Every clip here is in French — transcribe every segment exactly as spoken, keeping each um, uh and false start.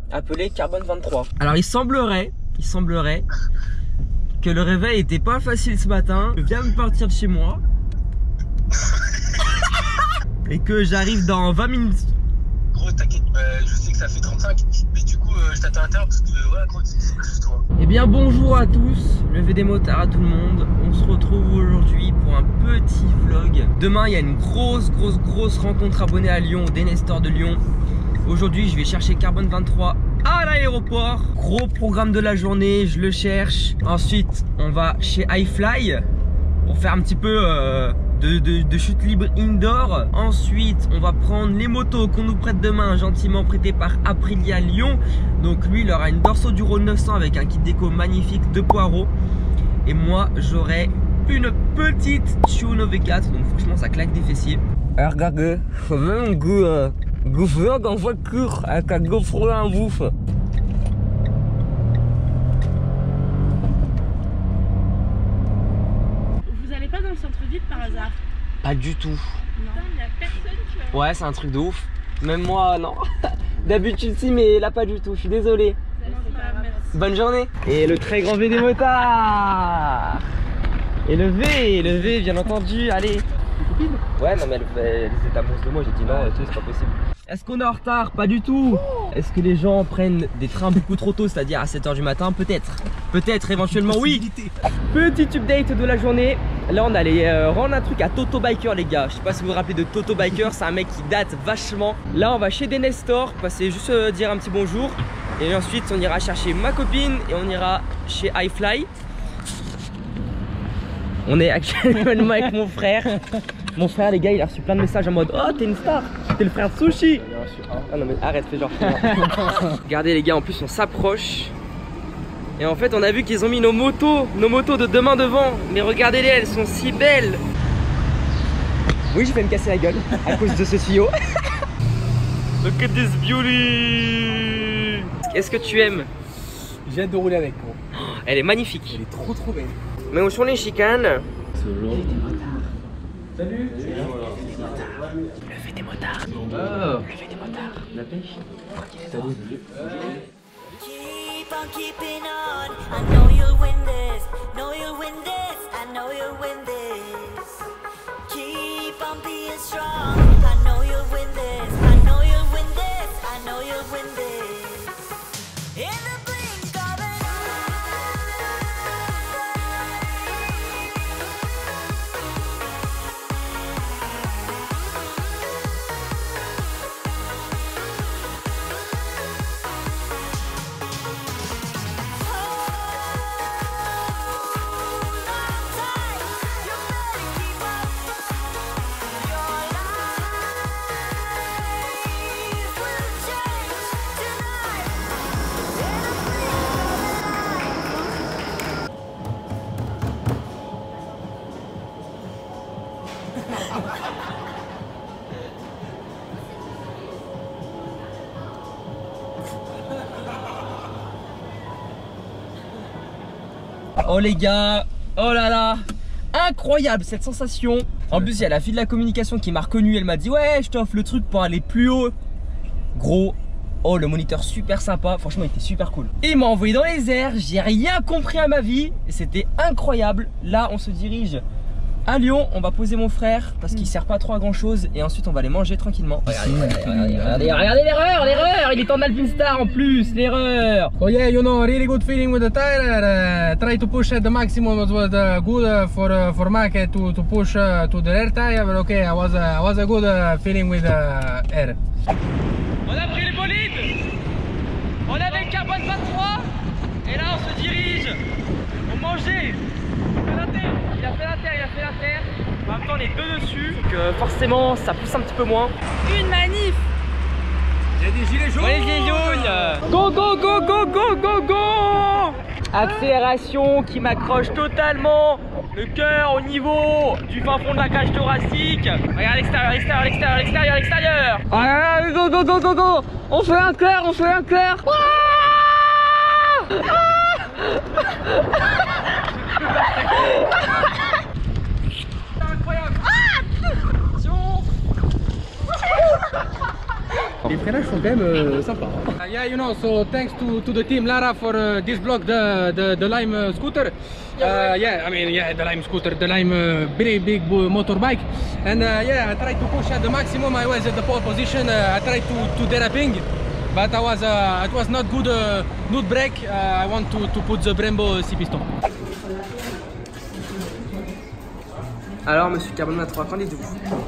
appelé Carbone vingt-trois. Alors il semblerait, il semblerait que le réveil était pas facile ce matin. Je viens de partir de chez moi et que j'arrive dans vingt minutes. Gros, t'inquiète, euh, je sais que ça fait trente-cinq, mais du coup, euh, je t'attends à l'intérieur parce que, ouais, gros, c'est juste toi. Eh bien bonjour à tous, levée des motards à tout le monde. On se retrouve aujourd'hui pour un petit vlog. Demain il y a une grosse grosse grosse rencontre abonnée à Lyon, des Nestor de Lyon. Aujourd'hui je vais chercher Carbone vingt-trois à l'aéroport. Gros programme de la journée, je le cherche. Ensuite on va chez iFly pour faire un petit peu euh, de, de, de chute libre indoor. Ensuite on va prendre les motos qu'on nous prête demain, gentiment prêtées par Aprilia Lyon. Donc lui il aura une Dorso Duro neuf cents avec un kit déco magnifique de Poirot. Et moi j'aurai une petite Tuono V quatre, donc franchement ça claque des fessiers. Alors regardez, ça fait un goût euh, GoPro en voiture avec un GoPro en bouffe. Vous allez pas dans le centre-ville par hasard? Pas du tout. Non, il y a personne qui va. Ouais, c'est un truc de ouf. Même moi, non. D'habitude si, mais là pas du tout, je suis désolé. Non, c'est pas grave, merci. Bonne journée. Et le très grand V des motards. Et le V, le V bien entendu, allez. Ouais, non mais elle, elle était amoureuse de moi, j'ai dit non, tu sais, c'est pas possible. Est-ce qu'on est en retard? Pas du tout. Est-ce que les gens prennent des trains beaucoup trop tôt, c'est-à-dire à sept heures du matin? Peut-être. Peut-être, éventuellement, oui. Petit update de la journée. Là, on allait euh, rendre un truc à Toto Biker, les gars. Je sais pas si vous vous rappelez de Toto Biker, c'est un mec qui date vachement. Là, on va chez des Nestor, passer juste euh, dire un petit bonjour. Et ensuite, on ira chercher ma copine et on ira chez iFly. On est actuellement avec mon frère. Mon frère, les gars, il a reçu plein de messages en mode oh, t'es une star, t'es le frère de Sushi. Ah non, mais arrête, fais genre. Regardez, les gars, en plus, on s'approche. Et en fait, on a vu qu'ils ont mis nos motos, nos motos de demain devant. Mais regardez-les, elles sont si belles. Oui, je vais me casser la gueule à cause de ce tuyau. Look at this beauty. Est-ce que tu aimes? J'ai hâte de rouler avec, gros. Elle est magnifique. Elle est trop trop belle. Mais où sont les chicanes? Salut. Le V des motards. Oh. Le V des motards. La pêche. Salut. Keep on keeping on. I know you'll win this. Know you'll win this. I know you'll win this. Keep on being strong. I know you'll win this. I know you'll win this. I know you'll win this. In the blink of an Oh les gars, oh là là, incroyable cette sensation. En plus il y a la fille de la communication qui m'a reconnu, elle m'a dit ouais je t'offre le truc pour aller plus haut. Gros, oh le moniteur super sympa, franchement il était super cool. Et il m'a envoyé dans les airs, j'ai rien compris à ma vie et c'était incroyable. Là on se dirige à Lyon, on va poser mon frère parce qu'il sert pas trop à grand chose et ensuite on va les manger tranquillement. Regardez, regardez, regardez, regardez, regardez l'erreur, l'erreur, il est en Alpinstar en plus, l'erreur. Oh yeah, you know, really good feeling with the tire. Uh, try to push at the maximum. It was uh, good uh, for uh, for market to to push uh, to the rear tire, but okay, I was uh, I was a good uh, feeling with uh, air. On a pris le bolide, on avait le Carbone vingt-trois et là on se dirige au manger. Il a fait l'inter, il a fait l'inter. En même temps on est deux dessus, donc euh, forcément ça pousse un petit peu moins. Une manif. Il y a des gilets jaunes. Ouais, les gilets jaunes. Go go go go go go go. Accélération qui m'accroche totalement. Le cœur au niveau du fin fond de la cage thoracique. Regarde l'extérieur, l'extérieur, l'extérieur, l'extérieur, l'extérieur. Ah, go go go go go. On fait un cœur, on fait un cœur. Incroyable. Attention. Les freinages sont quand même euh, sympas. Uh, yeah, you know, so thanks to, to the team Lara for uh, this block, the, the, the Lime uh, scooter. Uh, yeah, I mean, yeah, the Lime scooter, the Lime uh, very big motorbike. And uh, yeah, I tried to push at the maximum. I was at the pole position. Uh, I tried to, to deraping, but I was, uh, it was not good, uh, good brake. Uh, I want to, to put the Brembo six piston. Alors, monsieur Carbone vingt-trois, qu'en dites-vous?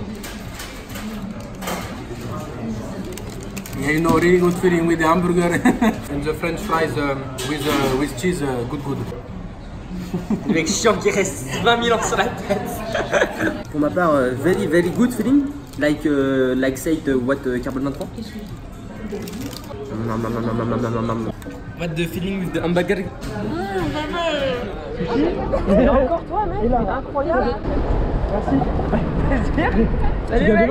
Yeah, you know, really good feeling with the hamburger and the French fries um, with, uh, with cheese, uh, good, good. Le mec chiant qui reste vingt mille ans sur la tête. Pour ma part, uh, very very good feeling, like uh, like said uh, what uh, Carbone vingt-trois. What the feeling with the hamburger? Et encore toi, mec, c'est incroyable. Merci. Plaisir. Salut mec.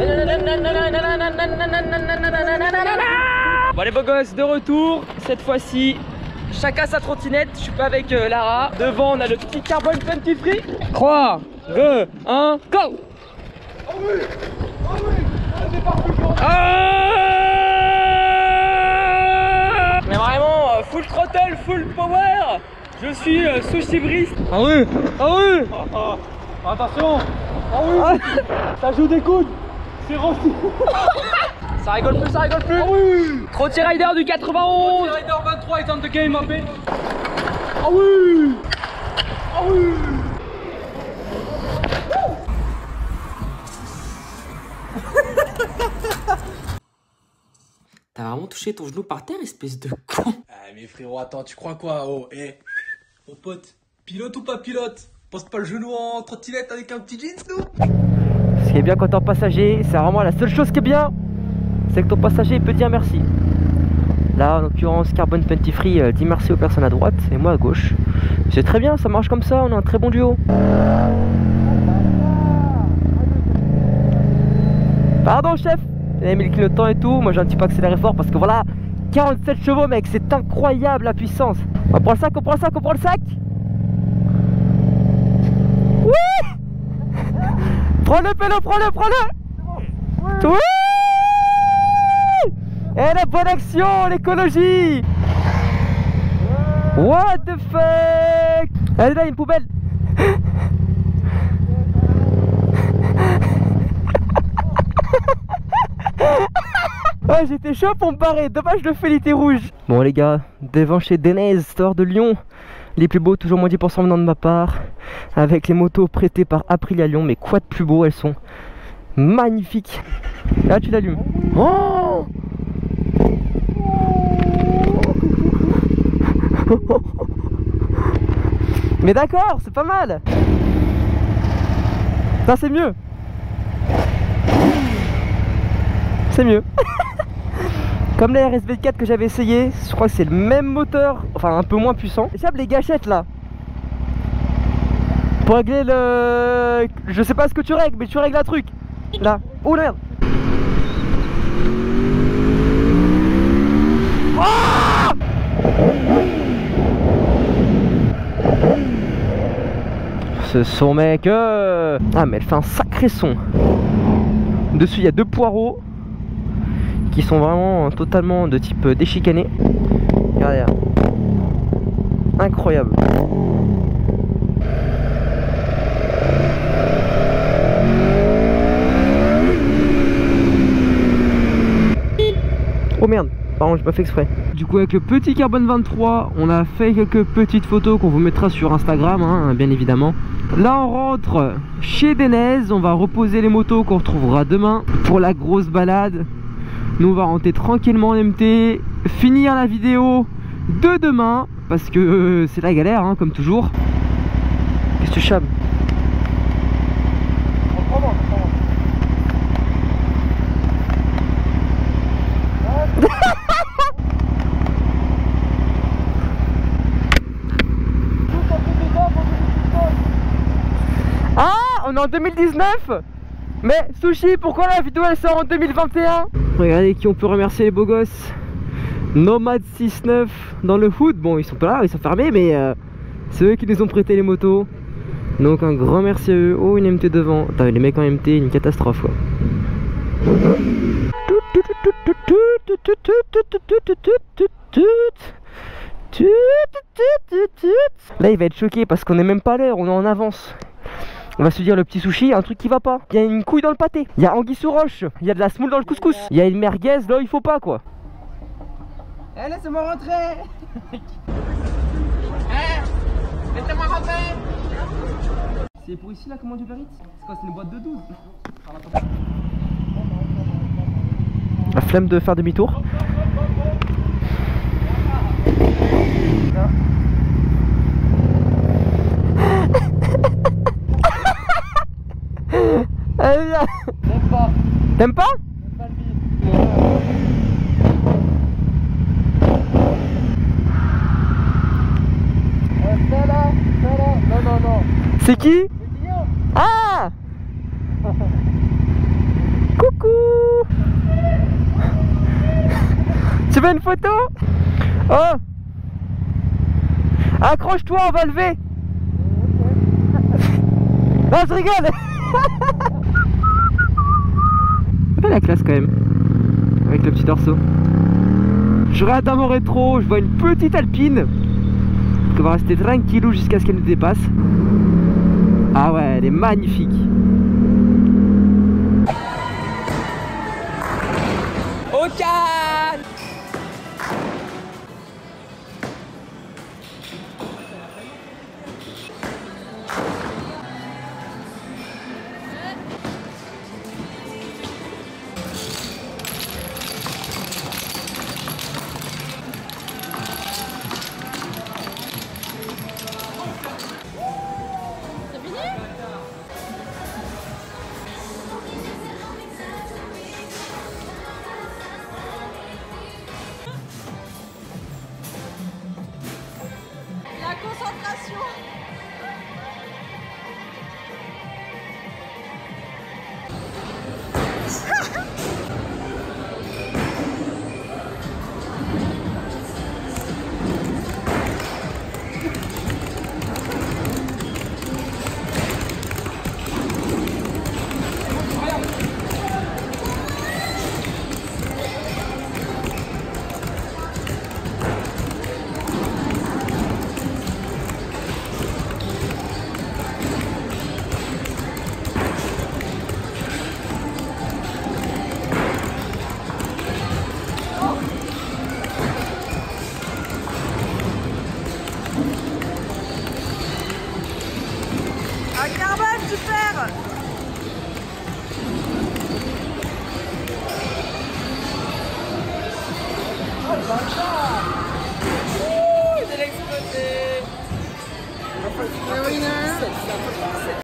Bon les beaux gosses, de retour. Cette fois-ci, chacun sa trottinette. Je suis pas avec euh, Lara. Devant, on a le petit Carbone vingt-trois. trois, deux, un, go. Ah oui. Ah oui. Ah mais vraiment, full throttle, full power. Je suis euh, Sushi Brice. Ah oui. Ah oui. Ah, ah. Attention. Ah oui. Ah. Ça joue des coudes. C'est Rossi. Ça rigole plus, ça rigole plus. Ah oui. Trotty Rider du quatre-vingt-onze. Trotty Rider vingt-trois est on the game, Mbappé. Ah oui. Ah oui. T'as vraiment touché ton genou par terre, espèce de con. Ah mais frérot, attends, tu crois quoi? Oh, hé, hey. Mon pote, pilote ou pas pilote? Pose pas le genou en trottinette avec un petit jeans, nous? Ce qui est bien quand t'es en passager, c'est vraiment la seule chose qui est bien, c'est que ton passager peut dire merci. Là, en l'occurrence, Carbone vingt-trois euh, dit merci aux personnes à droite et moi à gauche. C'est très bien, ça marche comme ça, on a un très bon duo. Pardon, chef. Vous avez mis le clignotant et tout, moi j'ai un petit peu accéléré fort parce que voilà, quarante-sept chevaux mec, c'est incroyable la puissance. On prend le sac, on prend le sac, on prend le sac. Oui. Prends-le, prends-le, prends-le, prends-le. Oui. Et la bonne action, l'écologie. What the fuck. Allez là, il y a une poubelle. Ouais, j'étais chaud pour me barrer, dommage le feu il était rouge. Bon les gars, devant chez Denez, store de Lyon, les plus beaux, toujours moins dix pour cent venant de ma part, avec les motos prêtées par Aprilia Lyon, mais quoi de plus beau, elles sont magnifiques. Là tu l'allumes. Oh mais d'accord, c'est pas mal. Ça c'est mieux. C'est mieux. Comme la R S V quatre que j'avais essayé, je crois que c'est le même moteur, enfin un peu moins puissant. Et ça, les gâchettes là, pour régler le... Je sais pas ce que tu règles, mais tu règles un truc. Là. Oh merde. Oh ce son mec euh... Ah mais elle fait un sacré son. Dessus il y a deux poireaux qui sont vraiment totalement de type déchicané. Regardez là. Incroyable. Oh merde, pardon, j'ai pas fait exprès. Du coup avec le petit Carbone vingt-trois, on a fait quelques petites photos qu'on vous mettra sur Instagram, hein, bien évidemment. Là on rentre chez Denez, on va reposer les motos qu'on retrouvera demain pour la grosse balade. Nous on va rentrer tranquillement en M T, finir la vidéo de demain, parce que euh, c'est la galère hein, comme toujours. Qu'est-ce que tu chabes? Ah, on est en deux mille dix-neuf. Mais Sushi, pourquoi la vidéo elle sort en deux mille vingt et un? Regardez qui on peut remercier, les beaux gosses. Nomad soixante-neuf dans le hood. Bon, ils sont pas là, ils sont fermés, mais euh, c'est eux qui nous ont prêté les motos. Donc un grand merci à eux. Oh, une M T devant. Attends, les mecs en M T, une catastrophe quoi. Là il va être choqué parce qu'on est même pas à l'heure, on est en avance. On va se dire le petit sushi, un truc qui va pas. Il y a une couille dans le pâté, il y a anguille sous roche, il y a de la semoule dans le couscous, il y a une merguez là où il faut pas quoi. Eh, laissez-moi rentrer. Eh, laissez-moi rentrer. C'est pour ici la commande Uber Eats? C'est quoi, c'est une boîte de douze? La flemme de faire demi-tour. Allez, viens. T'aimes pas? T'aimes pas? Non, non, non. C'est qui? Ah. Coucou. Tu veux une photo? Oh. Accroche-toi, on va lever. Non, je rigole. C'est pas la classe quand même. Avec le petit torseau. Je regarde dans mon rétro, je vois une petite Alpine. On va rester tranquillou jusqu'à ce qu'elle nous dépasse. Ah ouais, elle est magnifique. Au calme. La concentration. Un carbone, super. Oh le bâtard. Ouh, il a explosé.